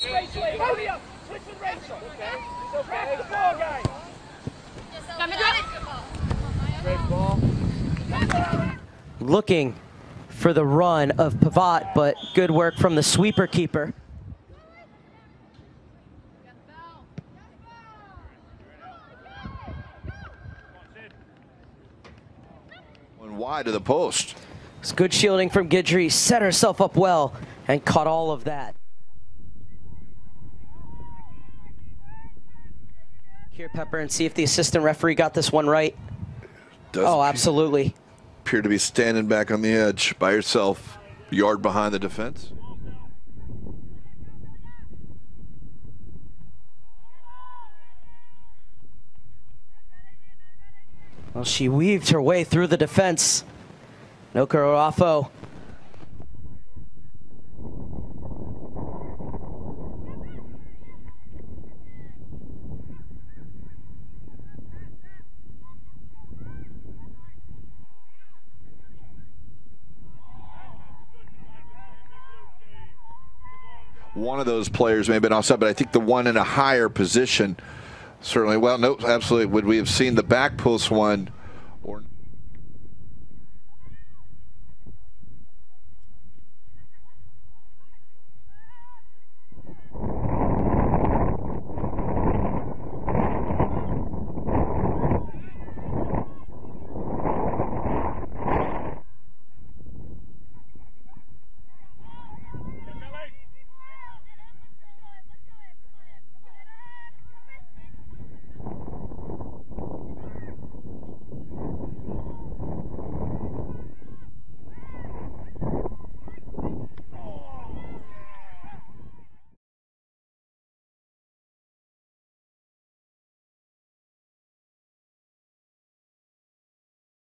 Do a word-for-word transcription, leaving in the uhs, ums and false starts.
Rachel, hurry up! Switch with Rachel. Okay. Track the ball, guys. Great ball. Looking for the run of Pivot, but good work from the sweeper keeper. One wide to the post. It's good shielding from Guidry, set herself up well and caught all of that. Here, Pepper, and see if the assistant referee got this one right. Doesn't oh, absolutely. Appear to be standing back on the edge by herself, a yard behind the defense. Well, she weaved her way through the defense. Okoroafo. One of those players may have been offside, but I think the one in a higher position certainly. Well, no, absolutely. Would we have seen the back post one